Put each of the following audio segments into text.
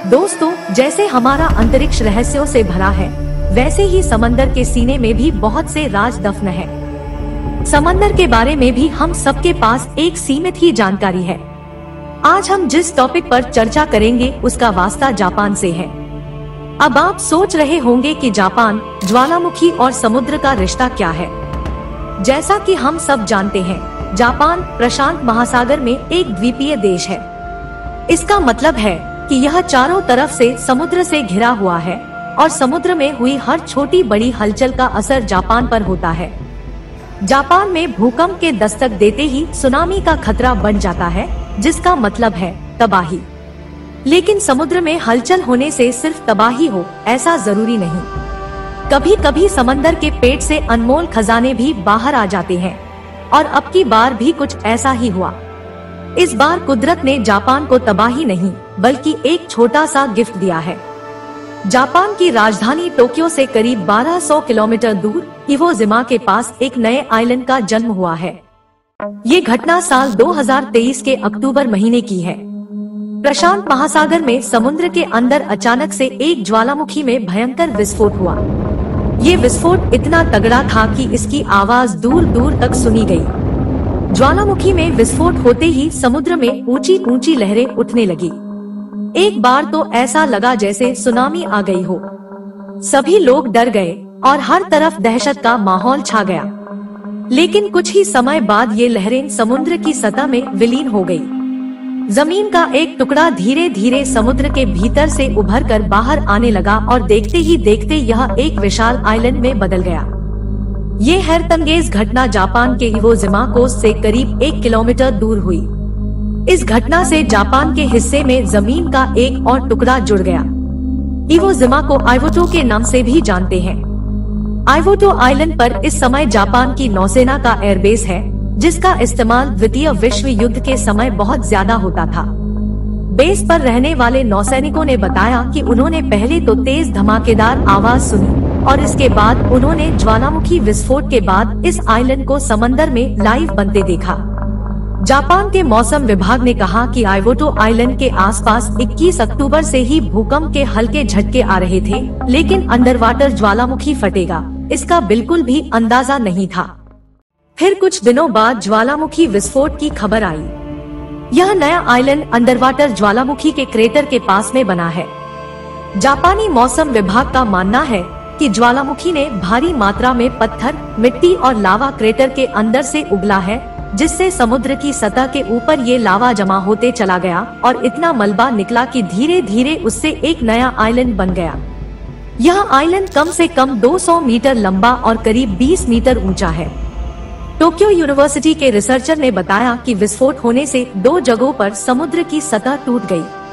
दोस्तों, जैसे हमारा अंतरिक्ष रहस्यों से भरा है, वैसे ही समंदर के सीने में भी बहुत से राज दफन है। समंदर के बारे में भी हम सबके पास एक सीमित ही जानकारी है। आज हम जिस टॉपिक पर चर्चा करेंगे उसका वास्ता जापान से है। अब आप सोच रहे होंगे कि जापान, ज्वालामुखी और समुद्र का रिश्ता क्या है। जैसा कि हम सब जानते हैं, जापान प्रशांत महासागर में एक द्वीपीय देश है। इसका मतलब है कि यह चारों तरफ से समुद्र से घिरा हुआ है और समुद्र में हुई हर छोटी बड़ी हलचल का असर जापान पर होता है। जापान में भूकंप के दस्तक देते ही सुनामी का खतरा बढ़ जाता है, जिसका मतलब है तबाही। लेकिन समुद्र में हलचल होने से सिर्फ तबाही हो, ऐसा जरूरी नहीं। कभी कभी समंदर के पेट से अनमोल खजाने भी बाहर आ जाते हैं, और अब की बार भी कुछ ऐसा ही हुआ। इस बार कुदरत ने जापान को तबाही नहीं, बल्कि एक छोटा सा गिफ्ट दिया है। जापान की राजधानी टोक्यो से करीब 1200 किलोमीटर दूर इवो जिमा के पास एक नए आइलैंड का जन्म हुआ है। ये घटना साल 2023 के अक्टूबर महीने की है। प्रशांत महासागर में समुद्र के अंदर अचानक से एक ज्वालामुखी में भयंकर विस्फोट हुआ। ये विस्फोट इतना तगड़ा था कि इसकी आवाज दूर दूर तक सुनी गई। ज्वालामुखी में विस्फोट होते ही समुद्र में ऊंची ऊंची लहरें उठने लगी। एक बार तो ऐसा लगा जैसे सुनामी आ गई हो। सभी लोग डर गए और हर तरफ दहशत का माहौल छा गया। लेकिन कुछ ही समय बाद ये लहरें समुद्र की सतह में विलीन हो गई। जमीन का एक टुकड़ा धीरे धीरे समुद्र के भीतर से उभरकर बाहर आने लगा और देखते ही देखते यह एक विशाल आइलैंड में बदल गया। ये हैरतअंगेज घटना जापान के इवो जिमा कोस्ट से करीब 1 किलोमीटर दूर हुई। इस घटना से जापान के हिस्से में जमीन का एक और टुकड़ा जुड़ गया। इवो जिमा को आइवोटो के नाम से भी जानते हैं। आइवोटो आइलैंड पर इस समय जापान की नौसेना का एयरबेस है, जिसका इस्तेमाल द्वितीय विश्व युद्ध के समय बहुत ज्यादा होता था। बेस पर रहने वाले नौसैनिकों ने बताया कि उन्होंने पहले तो तेज धमाकेदार आवाज सुनी और इसके बाद उन्होंने ज्वालामुखी विस्फोट के बाद इस आइलैंड को समंदर में लाइव बनते देखा। जापान के मौसम विभाग ने कहा कि आइवोटो आइलैंड के आसपास 21 अक्टूबर से ही भूकंप के हल्के झटके आ रहे थे, लेकिन अंडर वाटर ज्वालामुखी फटेगा, इसका बिल्कुल भी अंदाजा नहीं था। फिर कुछ दिनों बाद ज्वालामुखी विस्फोट की खबर आई। यह नया आइलैंड अंडर वाटर ज्वालामुखी के क्रेटर के पास में बना है। जापानी मौसम विभाग का मानना है कि ज्वालामुखी ने भारी मात्रा में पत्थर, मिट्टी और लावा क्रेटर के अंदर से उगला है, जिससे समुद्र की सतह के ऊपर ये लावा जमा होते चला गया और इतना मलबा निकला कि धीरे धीरे उससे एक नया आइलैंड बन गया। यह आइलैंड कम से कम 200 मीटर लंबा और करीब 20 मीटर ऊंचा है। टोक्यो यूनिवर्सिटी के रिसर्चर ने बताया कि विस्फोट होने से 2 जगहों पर समुद्र की सतह टूट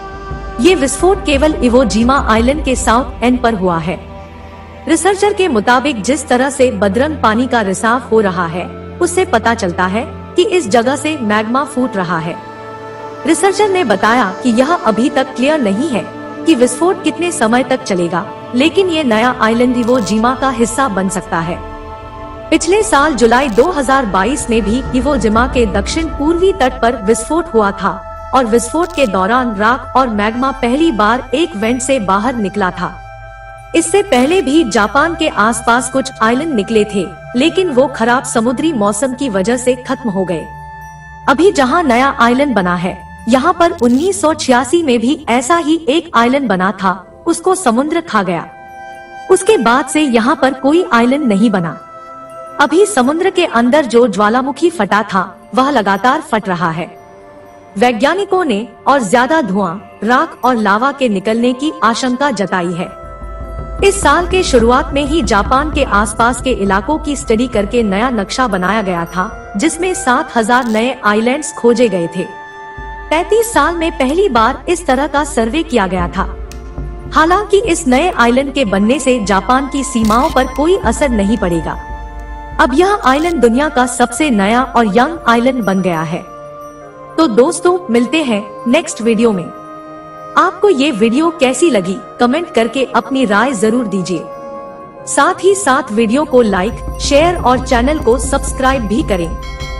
गई। ये विस्फोट केवल इवो जिमा आइलैंड के साउथ एंड पर हुआ है। रिसर्चर के मुताबिक जिस तरह से बदरंग पानी का रिसाव हो रहा है, उससे पता चलता है कि इस जगह से मैग्मा फूट रहा है। रिसर्चर ने बताया कि यह अभी तक क्लियर नहीं है कि विस्फोट कितने समय तक चलेगा, लेकिन ये नया आइलैंड इवो जिमा का हिस्सा बन सकता है। पिछले साल जुलाई 2022 में भी इवो जिमा के दक्षिण पूर्वी तट पर विस्फोट हुआ था और विस्फोट के दौरान राख और मैग्मा पहली बार एक वेंट से बाहर निकला था। इससे पहले भी जापान के आसपास कुछ आइलैंड निकले थे, लेकिन वो खराब समुद्री मौसम की वजह से खत्म हो गए। अभी जहां नया आइलैंड बना है, यहाँ पर 1986 में भी ऐसा ही एक आइलैंड बना था, उसको समुद्र खा गया। उसके बाद से यहाँ पर कोई आइलैंड नहीं बना। अभी समुद्र के अंदर जो ज्वालामुखी फटा था, वह लगातार फट रहा है। वैज्ञानिकों ने और ज्यादा धुआं, राख और लावा के निकलने की आशंका जताई है। इस साल के शुरुआत में ही जापान के आसपास के इलाकों की स्टडी करके नया नक्शा बनाया गया था, जिसमें 7000 नए आइलैंड्स खोजे गए थे। 35 साल में पहली बार इस तरह का सर्वे किया गया था। हालांकि इस नए आइलैंड के बनने से जापान की सीमाओं पर कोई असर नहीं पड़ेगा। अब यह आइलैंड दुनिया का सबसे नया और यंग आइलैंड बन गया है। तो दोस्तों, मिलते हैं नेक्स्ट वीडियो में। आपको ये वीडियो कैसी लगी, कमेंट करके अपनी राय जरूर दीजिए। साथ ही साथ वीडियो को लाइक, शेयर और चैनल को सब्सक्राइब भी करें।